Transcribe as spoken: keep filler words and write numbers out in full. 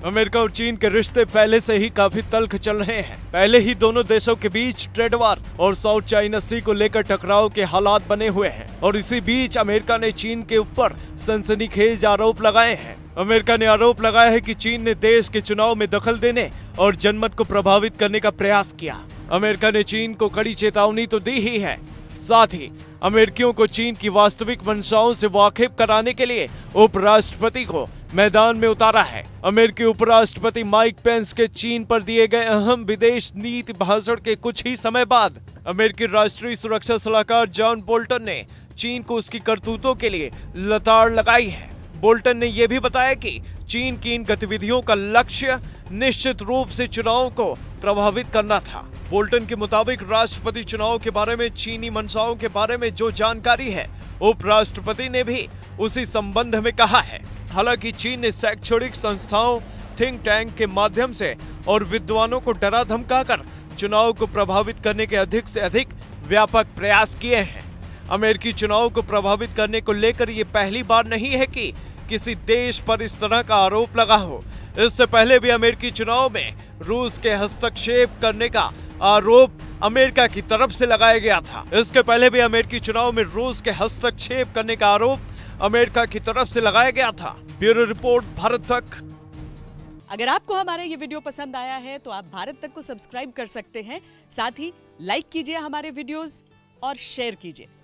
America और चीन के रिश्ते पहले से ही काफी तल्ख चल रहे हैं। पहले ही दोनों देशों के बीच ट्रेड वार और साउथ चाइना सी को लेकर टकराव के हालात बने हुए हैं और इसी बीच अमेरिका ने चीन के ऊपर सनसनीखेज आरोप लगाए हैं। अमेरिका ने आरोप लगाया है कि चीन ने देश के चुनाव में दखल देने और जनमत को प्रभावित करने का प्रयास किया। अमेरिका ने चीन को कड़ी चेतावनी तो दी ही है, साथ ही अमेरिकियों को चीन की वास्तविक मंशाओं से वाकिफ कराने के लिए उपराष्ट्रपति को मैदान में उतारा है। अमेरिकी उपराष्ट्रपति माइक पेंस के चीन पर दिए गए अहम विदेश नीति भाषण के कुछ ही समय बाद अमेरिकी राष्ट्रीय सुरक्षा सलाहकार जॉन बोल्टन ने चीन को उसकी करतूतों के लिए लताड़ लगाई है। बोल्टन ने यह भी बताया कि चीन की इन गतिविधियों का लक्ष्य निश्चित रूप से चुनाव को प्रभावित करना था। बोल्टन के मुताबिक राष्ट्रपति चुनाव के बारे में चीनी मंशाओं के बारे में जो जानकारी है, उपराष्ट्रपति ने भी उसी संबंध में कहा है। हालांकि चीन ने शैक्षणिक संस्थाओं, थिंक टैंक के माध्यम से और विद्वानों को डरा धमकाकर चुनाव को प्रभावित करने के अधिक से अधिक व्यापक प्रयास किए हैं। अमेरिकी चुनाव को प्रभावित करने को लेकर ये पहली बार नहीं है कि किसी देश पर इस तरह का आरोप लगा हो। इससे पहले भी अमेरिकी चुनाव में रूस के हस्तक्षेप करने का आरोप अमेरिका की तरफ से लगाया गया था। इसके पहले भी अमेरिकी चुनाव में रूस के हस्तक्षेप करने का आरोप अमेरिका की तरफ से लगाया गया था। ब्यूरो रिपोर्ट, भारत तक। अगर आपको हमारा ये वीडियो पसंद आया है तो आप भारत तक को सब्सक्राइब कर सकते हैं। साथ ही लाइक कीजिए हमारे वीडियोस और शेयर कीजिए।